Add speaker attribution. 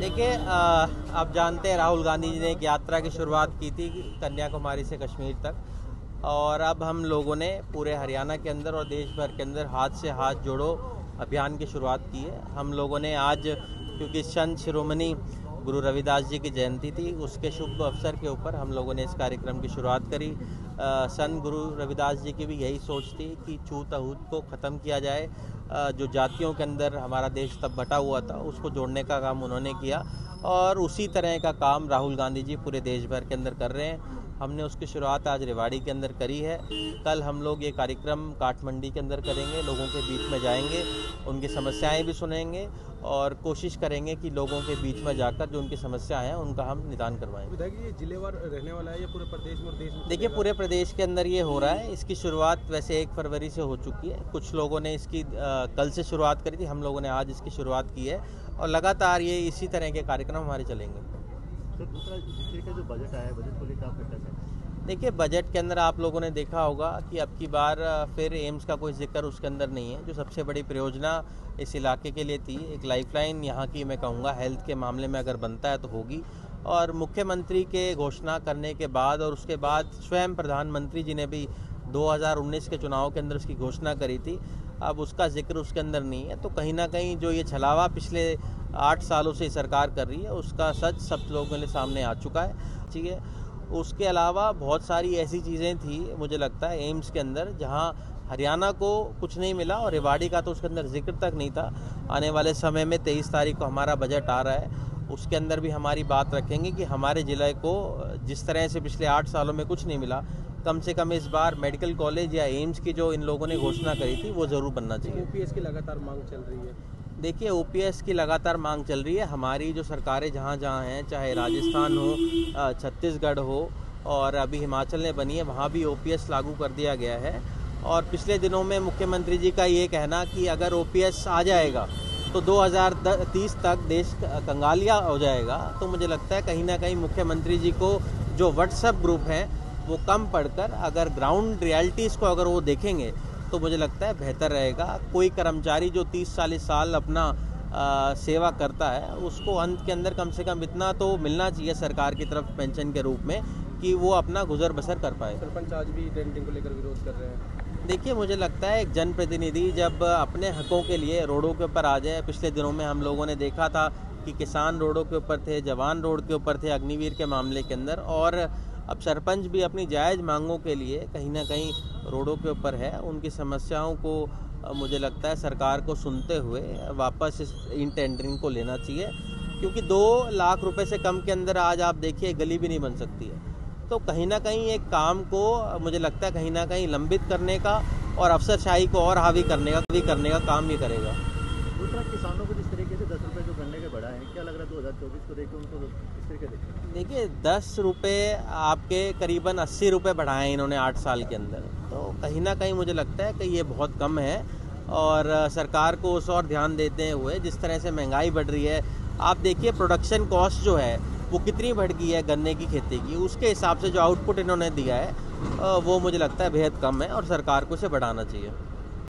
Speaker 1: देखिए, आप जानते हैं राहुल गांधी जी ने एक यात्रा की शुरुआत की थी कन्याकुमारी से कश्मीर तक, और अब हम लोगों ने पूरे हरियाणा के अंदर और देश भर के अंदर हाथ से हाथ जोड़ो अभियान की शुरुआत की है। हम लोगों ने आज, क्योंकि संत शिरोमणि गुरु रविदास जी की जयंती थी, उसके शुभ अवसर के ऊपर हम लोगों ने इस कार्यक्रम की शुरुआत करी। संत गुरु रविदास जी की भी यही सोच थी कि छूत अछूत को ख़त्म किया जाए। जो जातियों के अंदर हमारा देश तब बटा हुआ था, उसको जोड़ने का काम उन्होंने किया, और उसी तरह का काम राहुल गांधी जी पूरे देश भर के अंदर कर रहे हैं। हमने उसकी शुरुआत आज रेवाड़ी के अंदर करी है। कल हम लोग ये कार्यक्रम काठमंडी के अंदर करेंगे, लोगों के बीच में जाएंगे, उनकी समस्याएं भी सुनेंगे और कोशिश करेंगे कि लोगों के बीच में जाकर जो उनकी समस्याएं हैं उनका हम निदान करवाएंगे।
Speaker 2: विधायक जी, ये जिलेवार रहने वाला है या पूरे प्रदेश में और देश में?
Speaker 1: देखिए, पूरे प्रदेश के अंदर ये हो रहा है। इसकी शुरुआत वैसे 1 फरवरी से हो चुकी है। कुछ लोगों ने इसकी कल से शुरुआत करी थी, हम लोगों ने आज इसकी शुरुआत की है और लगातार ये इसी तरह के कार्यक्रम हमारे चलेंगे।
Speaker 3: सर, दूसरा जिले का जो बजट आया है, बजट को लेकर आप क्या कहते हैं?
Speaker 1: देखिए, बजट के अंदर आप लोगों ने देखा होगा कि अब की बार फिर एम्स का कोई जिक्र उसके अंदर नहीं है, जो सबसे बड़ी परियोजना इस इलाके के लिए थी। एक लाइफलाइन यहाँ की, मैं कहूँगा, हेल्थ के मामले में अगर बनता है तो होगी। और मुख्यमंत्री के घोषणा करने के बाद और उसके बाद स्वयं प्रधानमंत्री जी ने भी 2019 के चुनाव के अंदर उसकी घोषणा करी थी। अब उसका जिक्र उसके अंदर नहीं है, तो कहीं ना कहीं जो ये छलावा पिछले 8 सालों से सरकार कर रही है, उसका सच सब लोगों के सामने आ चुका है। ठीक है, उसके अलावा बहुत सारी ऐसी चीज़ें थी, मुझे लगता है एम्स के अंदर, जहां हरियाणा को कुछ नहीं मिला और रेवाड़ी का तो उसके अंदर जिक्र तक नहीं था। आने वाले समय में 23 तारीख को हमारा बजट आ रहा है, उसके अंदर भी हमारी बात रखेंगे कि हमारे ज़िले को जिस तरह से पिछले 8 सालों में कुछ नहीं मिला, कम से कम इस बार मेडिकल कॉलेज या एम्स की जो इन लोगों ने घोषणा करी थी वो ज़रूर बनना चाहिए।
Speaker 2: ओपीएस की लगातार मांग चल रही है।
Speaker 1: देखिए, ओपीएस की लगातार मांग चल रही है। हमारी जो सरकारें जहाँ जहाँ हैं, चाहे राजस्थान हो, छत्तीसगढ़ हो, और अभी हिमाचल ने बनी है, वहाँ भी ओपीएस लागू कर दिया गया है। और पिछले दिनों में मुख्यमंत्री जी का ये कहना कि अगर ओपीएस आ जाएगा तो 2030 तक देश कंगालिया हो जाएगा, तो मुझे लगता है कहीं ना कहीं मुख्यमंत्री जी को जो व्हाट्सएप ग्रुप हैं वो कम पढ़कर अगर ग्राउंड रियलिटीज़ को अगर वो देखेंगे तो मुझे लगता है बेहतर रहेगा। कोई कर्मचारी जो 30-40 साल अपना सेवा करता है, उसको अंत के अंदर कम से कम इतना तो मिलना चाहिए सरकार की तरफ पेंशन के रूप में कि वो अपना गुजर बसर कर पाए।
Speaker 2: सरपंच आज भी डेंटिंग को लेकर विरोध कर रहे हैं।
Speaker 1: देखिए, मुझे लगता है एक जनप्रतिनिधि जब अपने हकों के लिए रोडों के ऊपर आ जाए, पिछले दिनों में हम लोगों ने देखा था कि किसान रोडों के ऊपर थे, जवान रोड के ऊपर थे अग्निवीर के मामले के अंदर, और अब सरपंच भी अपनी जायज़ मांगों के लिए कहीं ना कहीं रोडों के ऊपर है। उनकी समस्याओं को मुझे लगता है सरकार को सुनते हुए वापस इन टेंडरिंग को लेना चाहिए, क्योंकि 2 लाख रुपए से कम के अंदर आज आप देखिए गली भी नहीं बन सकती है। तो कहीं ना कहीं एक काम को मुझे लगता है कहीं ना कहीं लंबित करने का और अफसरशाही को और हावी करने का काम ये करेगा।
Speaker 3: दूसरा, किसानों को जिस तरीके से 10 रुपये जो गन्ने के बढ़ा है, क्या लग रहा है 2024 को देखकर उनको किस तरीके देखें?
Speaker 1: देखिए, 10 रुपये आपके करीबन 80 रुपये बढ़ाए हैं इन्होंने 8 साल के अंदर, तो कहीं ना कहीं मुझे लगता है कि ये बहुत कम है। और सरकार को उस और ध्यान देते हुए, जिस तरह से महंगाई बढ़ रही है, आप देखिए प्रोडक्शन कॉस्ट जो है वो कितनी बढ़ गई है गन्ने की खेती की, उसके हिसाब से जो आउटपुट इन्होंने दिया है वो मुझे लगता है बेहद कम है और सरकार को इसे बढ़ाना चाहिए।